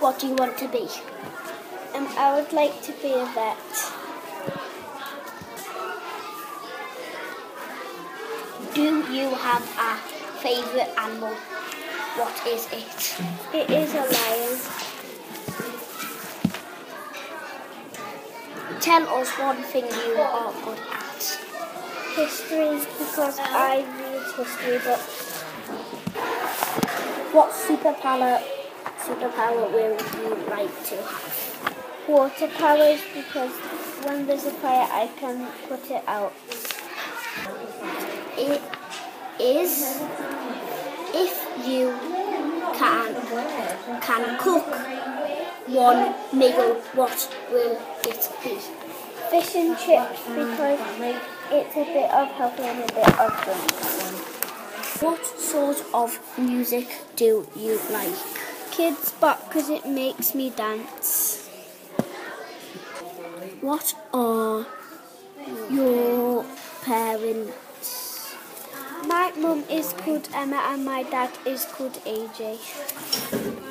what do you want to be? I would like to be a vet. Do you have a favourite animal? What is it? It is a lion. Tell us one thing you are good at. History, because I read history books. What superpower will you like to have? Water powers, because when there's a fire I can put it out. It is if you can cook one meal, what will it be? Fish and chips, because it's a bit of healthy and a bit of drink. What sort of music do you like? Kids bop, because it makes me dance. What are your parents? My mum is called Emma and my dad is called AJ.